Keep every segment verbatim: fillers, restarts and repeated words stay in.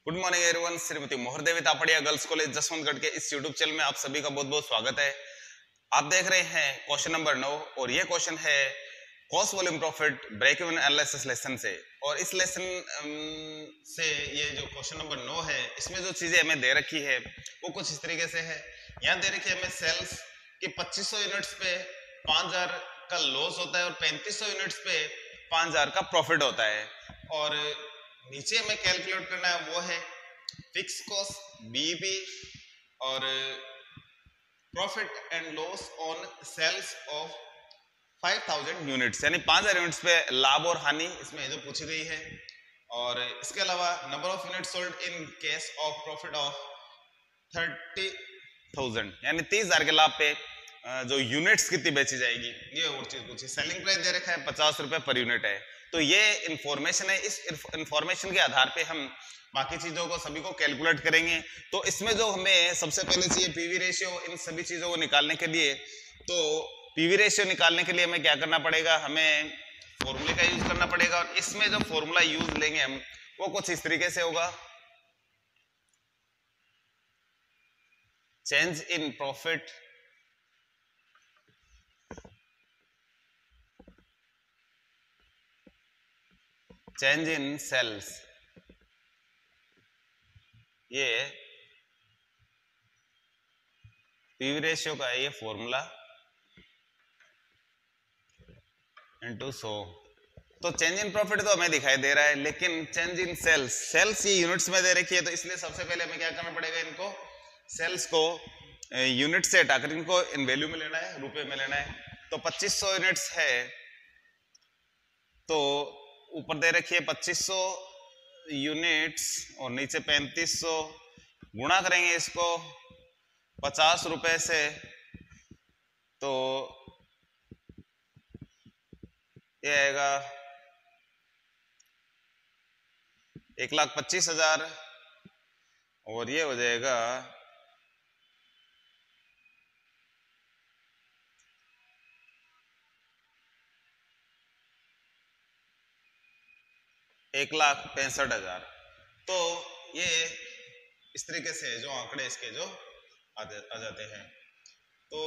Good morning everyone. Shrimati Mohardevi Tapadiya girls college Jaswantgarh के इस YouTube channel में आप सभी का बहुत बहुत स्वागत है। आप देख रहे हैं क्वेश्चन नंबर नौ और ये क्वेश्चन है cost volume profit break even analysis lesson से। और इस लेसन से ये जो क्वेश्चन नंबर नौ है इसमें जो चीजें हमें दे रखी है वो कुछ इस तरीके से है। यहाँ दे रखी है हमें सेल्स के पच्चीस सौ यूनिट्स पे पांच हजार का लॉस होता है और पैंतीस सौ यूनिट्स पे पांच हजार का प्रॉफिट होता है। और नीचे हमें कैलकुलेट करना है वो है फिक्स कॉस्ट बीईपी और profit and loss on sales of पाँच हज़ार यूनिट्स, यानी पाँच हज़ार यूनिट्स पे लाभ और हानि इसमें जो पूछी गई है। और इसके अलावा number of unit sold in case of profit of तीस हज़ार, यानी तीस हजार के लाभ पे जो यूनिट्स कितनी बेची जाएगी ये और चीज पूछी। सेलिंग प्राइस दे रखा है पचास रुपए पर यूनिट है। तो ये इंफॉर्मेशन है, इस इंफॉर्मेशन के आधार पे हम बाकी चीजों को सभी को कैलकुलेट करेंगे। तो इसमें जो हमें सबसे पहले चाहिए पीवी रेशियो, इन सभी चीजों को निकालने के लिए। तो पीवी रेशियो निकालने के लिए हमें क्या करना पड़ेगा, हमें फॉर्मूले का यूज करना पड़ेगा। और इसमें जो फॉर्मूला यूज लेंगे हम वो कुछ इस तरीके से होगा, change in profit change in sales. ये पीवी रेशियो का है ये फॉर्मूला इनटू सौ। तो चेंज इन प्रॉफिट तो हमें दिखाई दे रहा है, लेकिन चेंज इन सेल्स, सेल्स ये यूनिट्स में दे रखी है। तो इसलिए सबसे पहले हमें क्या करना पड़ेगा, इनको सेल्स को यूनिट से हटाकर इनको इन वैल्यू में लेना है, रुपए में लेना है। तो पच्चीस सौ यूनिट्स है तो ऊपर दे रखी है पच्चीस सौ यूनिट्स और नीचे पैंतीस सौ, गुणा करेंगे इसको पचास रुपए से तो ये आएगा एक लाख पच्चीस हजार और ये हो जाएगा एक लाख पैंसठ हजार। तो ये इस तरीके से जो आंकड़े इसके जो आ, आ जाते हैं। तो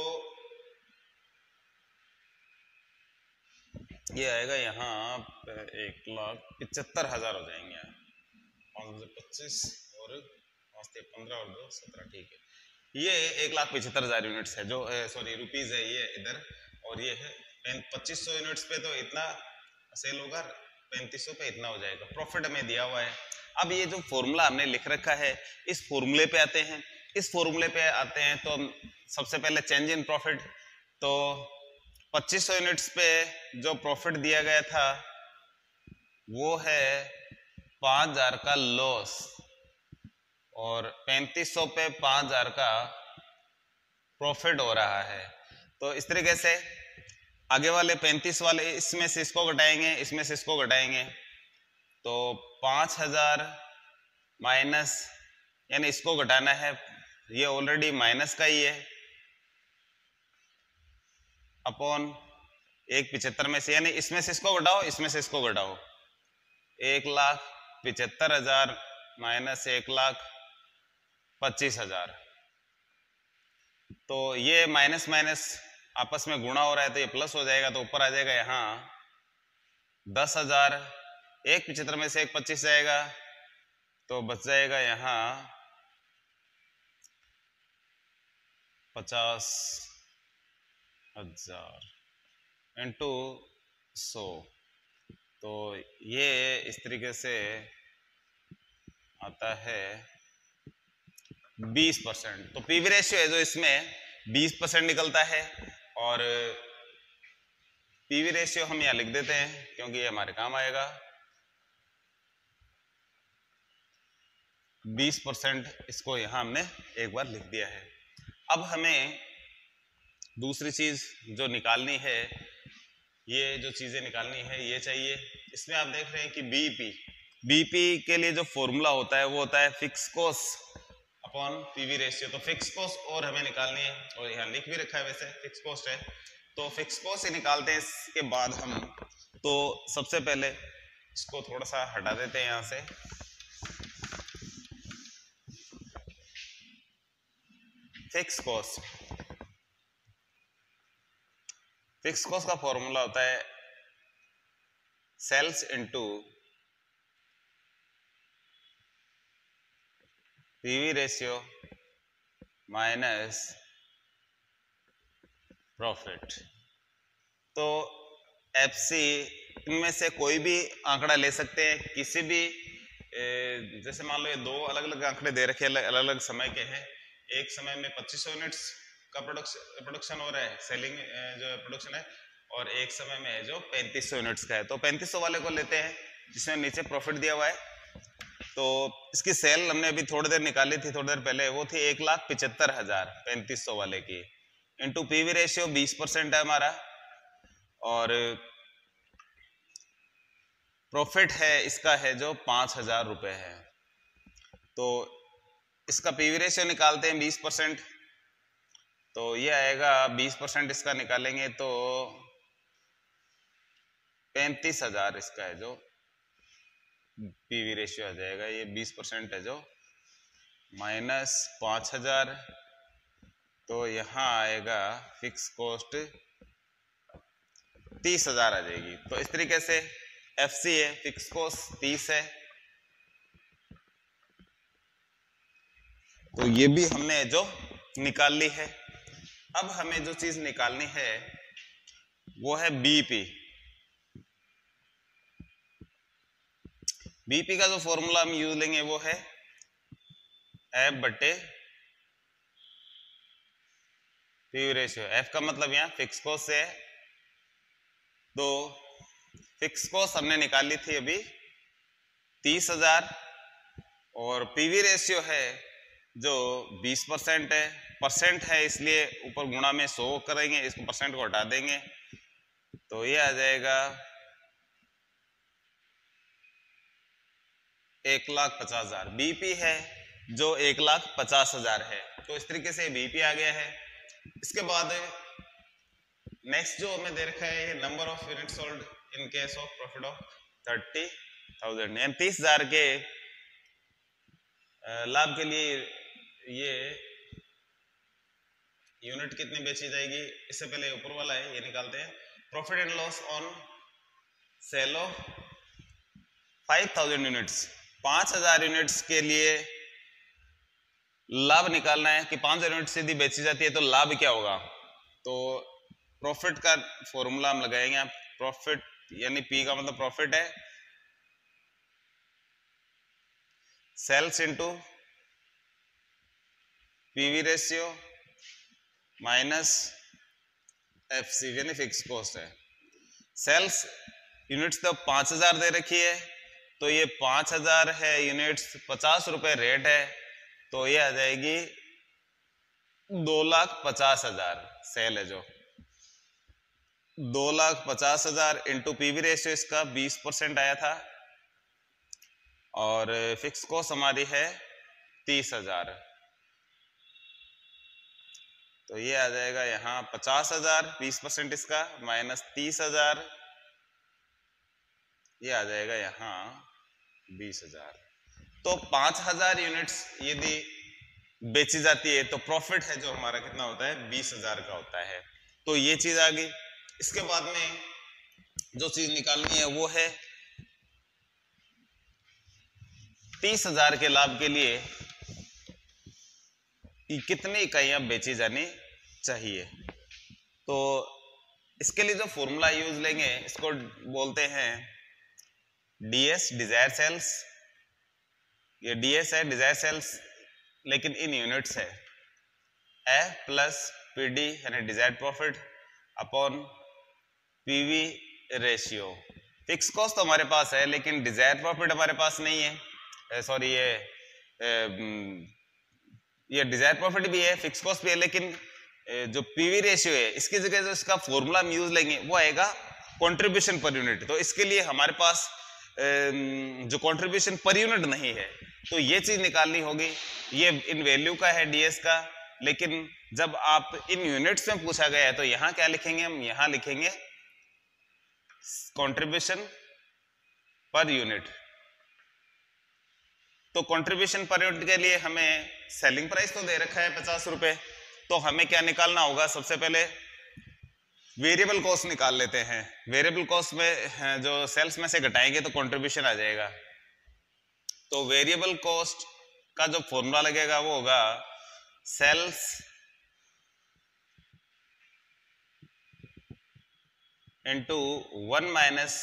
ये आएगा यहाँ एक लाख पिचहत्तर हजार हो जाएंगे, पाँच सौ पच्चीस और पाँच से पंद्रह और दो सत्रह, ठीक है। ये एक लाख पिछहत्तर हजार यूनिट्स है जो सॉरी रुपीज है ये इधर, और ये है पच्चीस सौ यूनिट्स पे तो इतना सेल होगा, पैंतीस सौ पे इतना हो जाएगा। प्रॉफिट हमें दिया हुआ है। अब ये जो फॉर्मूला हमने लिख रखा है इस फॉर्मूले पे आते हैं। इस फॉर्मूले पे आते हैं तो सबसे पहले चेंज इन प्रॉफिट, तो पच्चीस सौ यूनिट्स पे जो प्रॉफिट दिया गया था वो है पांच हजार का लॉस और पैंतीस सौ पे पांच हजार का प्रॉफिट हो रहा है। तो इस तरीके से आगे वाले पैंतीस वाले इसमें से इसको घटाएंगे, इसमें से इसको घटाएंगे तो पांच हजार माइनस, यानी इसको घटाना है, ये ऑलरेडी माइनस का ही है, अपॉन एक पिछहत्तर में से, यानी इसमें से इसको घटाओ, इसमें से इसको घटाओ, एक लाख पिछहत्तर हजार माइनस एक लाख पच्चीस हजार। तो ये माइनस माइनस आपस में गुणा हो रहा है तो ये प्लस हो जाएगा, तो ऊपर आ जाएगा यहाँ दस हजार, एक पिछहत्तर में से एक पच्चीस जाएगा तो बच जाएगा यहाँ पचास हजार इंटू सौ। तो ये इस तरीके से आता है बीस परसेंट। तो पीवी रेशियो है जो इसमें बीस परसेंट निकलता है। और पीवी रेशियो हम यहां लिख देते हैं क्योंकि ये हमारे काम आएगा। बीस परसेंट इसको यहां हमने एक बार लिख दिया है। अब हमें दूसरी चीज जो निकालनी है, ये जो चीजें निकालनी है ये चाहिए। इसमें आप देख रहे हैं कि बीईपी, बीईपी के लिए जो फॉर्मूला होता है वो होता है fix cost upon PV ratio. तो फिक्स कॉस्ट और हमें निकालनी है और यहाँ लिख भी रखा है, वैसे फिक्स कॉस्ट है तो फिक्स कॉस्ट ही निकालते हैं। इसके बाद हम तो सबसे पहले इसको थोड़ा सा हटा देते हैं यहाँ से। फिक्स कॉस्ट, फिक्स कॉस्ट का फॉर्मूला होता है sales into PV ratio minus profit. तो एफसी इनमें से कोई भी आंकड़ा ले सकते हैं, किसी भी जैसे मान लो ये दो अलग अलग आंकड़े दे रखे अलग अलग समय के हैं। एक समय में पच्चीस सौ यूनिट्स का प्रोडक्शन प्रोडक्शन हो रहा है, सेलिंग जो प्रोडक्शन है, और एक समय में है जो पैंतीस सौ यूनिट्स का है। तो पैंतीस सौ वाले को लेते हैं जिसमें नीचे प्रॉफिट दिया हुआ है। तो इसकी सेल हमने अभी थोड़ी देर निकाली थी, थोड़ी देर पहले, वो थी एक लाख पिचहत्तर हजार पैंतीस सौ वाले की, इंटू पीवी रेशियो बीस परसेंट है हमारा, और प्रॉफिट है इसका है जो पांच हजार रुपए है। तो इसका पीवी रेशियो निकालते हैं बीस परसेंट, तो ये आएगा बीस परसेंट इसका निकालेंगे तो पैंतीस हजार इसका है जो पीवी रेशियो आ जाएगा। ये बीस परसेंट है जो माइनस पांच हजार, तो यहाँ आएगा फिक्स कॉस्ट तीस हजार आ जाएगी। तो इस तरीके से एफसी है, फिक्स कॉस्ट तीस है। तो ये भी हमने जो निकाल ली है। अब हमें जो चीज निकालनी है वो है बीपी। बीपी का जो फॉर्मूला हम यूज लेंगे वो है एफ बटे पीवी रेशियो। एफ का मतलब यहाँ फिक्स कॉस्ट से है, तो फिक्स कॉस्ट हमने निकाल ली थी अभी तीस हजार, और पीवी रेशियो है जो बीस परसेंट है, परसेंट है इसलिए ऊपर गुणा में सौ करेंगे, इसको परसेंट को हटा देंगे, तो ये आ जाएगा एक लाख पचास हजार। बीपी है जो एक लाख पचास हजार है। तो इस तरीके से बीपी आ गया है। इसके बाद नेक्स्ट जो हमें दे रखा है number of unit sold in case of profit of thirty thousand, यानी तीस हजार के लाभ के लिए ये यूनिट कितनी बेची जाएगी। इससे पहले ऊपर वाला है ये निकालते हैं। Profit and loss on sale of five thousand units, पांच हजार यूनिट्स के लिए लाभ निकालना है कि पांच हजार यूनिट्स यदि बेची जाती है तो लाभ क्या होगा। तो प्रॉफिट का फॉर्मूला हम लगाएंगे। प्रॉफिट यानी पी का मतलब प्रॉफिट है, sales into PV ratio minus FC यानी फिक्स कॉस्ट है। सेल्स यूनिट्स तो पांच हजार दे रखी है, तो ये पांच हजार है यूनिट्स, पचास रुपए रेट है, तो ये आ जाएगी दो लाख पचास हजार सेल है जो दो लाख पचास हजार इंटू पीवी रेशियो इसका बीस परसेंट आया था, और फिक्स कॉस्ट हमारी है तीस हजार, तो ये आ जाएगा यहाँ पचास हजार, बीस परसेंट इसका माइनस तीस हजार, ये आ जाएगा यहाँ बीस हजार। तो पांच हजार यूनिट्स यदि बेची जाती है तो प्रॉफिट है जो हमारा कितना होता है, बीस हजार का होता है। तो ये चीज आ गई। इसके बाद में जो चीज निकालनी है वो है तीस हजार के लाभ के लिए कितनी इकाइयां बेची जानी चाहिए। तो इसके लिए जो फॉर्मूला यूज लेंगे इसको बोलते हैं डीएस, डिजायर सेल्स। ये डीएस है डिजायर सेल्स, लेकिन इन यूनिट्स है। एफ प्लस पीडी यानी desire profit upon PV ratio. Fix cost तो हमारे पास है लेकिन डिजायर प्रॉफिट हमारे पास नहीं है। सॉरी ये ए, ये डिजायर प्रॉफिट भी है, फिक्स कॉस्ट भी है, लेकिन जो पीवी रेशियो है इसकी जगह जो इसका फॉर्मूला हम यूज लेंगे वो आएगा कंट्रीब्यूशन पर यूनिट। तो इसके लिए हमारे पास जो कंट्रीब्यूशन पर यूनिट नहीं है, तो ये चीज निकालनी होगी। ये इन वैल्यू का है डीएस का, लेकिन जब आप इन यूनिट्स में पूछा गया है तो यहाँ क्या लिखेंगे हम, यहाँ लिखेंगे कंट्रीब्यूशन पर यूनिट। तो कंट्रीब्यूशन पर यूनिट के लिए हमें सेलिंग प्राइस तो दे रखा है पचास रुपए, तो हमें क्या निकालना होगा? सबसे पहले वेरिएबल कॉस्ट निकाल लेते हैं। वेरिएबल कॉस्ट में जो सेल्स में से घटाएंगे तो कंट्रीब्यूशन आ जाएगा। तो वेरिएबल कॉस्ट का जो फॉर्मूला लगेगा वो होगा sales into one minus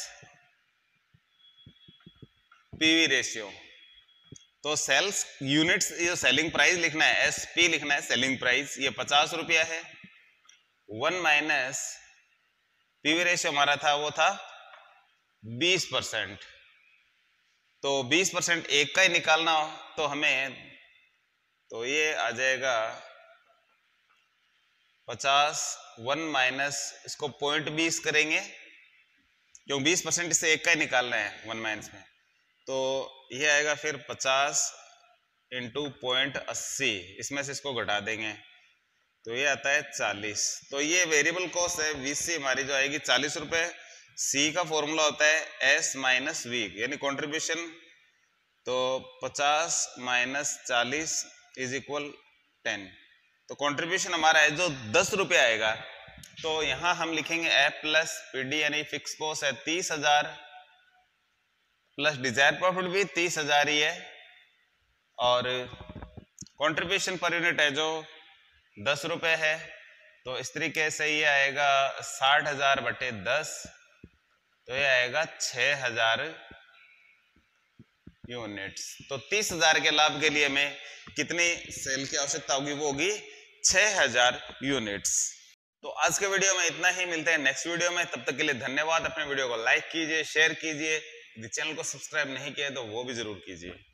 PV ratio. तो सेल्स यूनिट्स, ये सेलिंग प्राइस लिखना है, एस पी लिखना है, सेलिंग प्राइस, ये पचास रुपया है। वन माइनस पीवी रेशियो हमारा था वो था बीस परसेंट। तो बीस परसेंट एक का ही निकालना हो तो हमें, तो ये आ जाएगा पचास, वन माइनस इसको पॉइंट बीस करेंगे, क्योंकि बीस परसेंट इससे एक का ही निकालना है वन माइनस में। तो ये आएगा फिर पचास इंटू पॉइंट अस्सी, इसमें से इसको घटा देंगे तो ये आता है चालीस। तो ये वेरिएबल कॉस्ट है, वीसी हमारी जो आएगी चालीस रुपए। सी का फॉर्मूला होता है एस माइनस वी, यानी कंट्रीब्यूशन। तो पचास माइनस चालीस इज इक्वल टेन। तो कंट्रीब्यूशन हमारा है जो दस रुपये आएगा। तो यहाँ हम लिखेंगे एफ प्लस पी डी, यानी फिक्स कॉस्ट है तीस हजार प्लस डिजायर प्रॉफिट भी तीस हजार ही है, और कंट्रीब्यूशन पर यूनिट है जो दस रुपए है। तो इस तरीके से ये आएगा साठ हजार बटे दस, तो ये आएगा छह हजार यूनिट्स। तो तीस हजार के लाभ के लिए हमें कितनी सेल की आवश्यकता होगी? वो होगी छह हजार यूनिट्स। तो आज के वीडियो में इतना ही, मिलते हैं नेक्स्ट वीडियो में। तब तक के लिए धन्यवाद। अपने वीडियो को लाइक कीजिए, शेयर कीजिए, यदि चैनल को सब्सक्राइब नहीं किया तो वो भी जरूर कीजिए।